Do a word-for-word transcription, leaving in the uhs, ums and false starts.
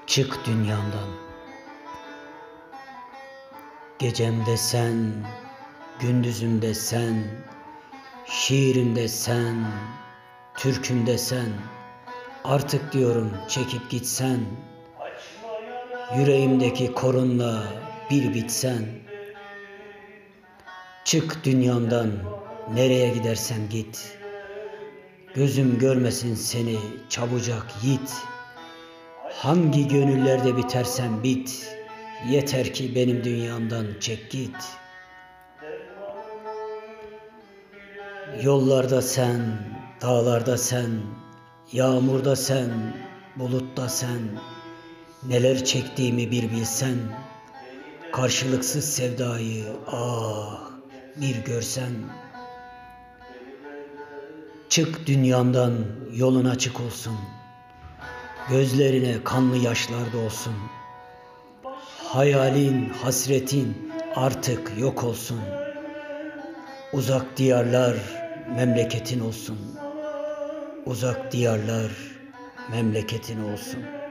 Çık dünyamdan. Gecemde sen, gündüzümde sen, şiirimde sen, türkümde sen. Artık diyorum çekip gitsen, yüreğimdeki korunla bir bitsen. Çık dünyamdan, nereye gidersen git. Gözüm görmesin seni çabucak yiğit. Hangi gönüllerde bitersen bit, yeter ki benim dünyamdan çek git. Yollarda sen, dağlarda sen, yağmurda sen, bulutta sen. Neler çektiğimi bir bilsen, karşılıksız sevdayı ah bir görsen. Çık dünyamdan, yolun açık olsun. Gözlerine kanlı yaşlar dolsun. Hayalin, hasretin artık yok olsun. Uzak diyarlar memleketin olsun. Uzak diyarlar memleketin olsun.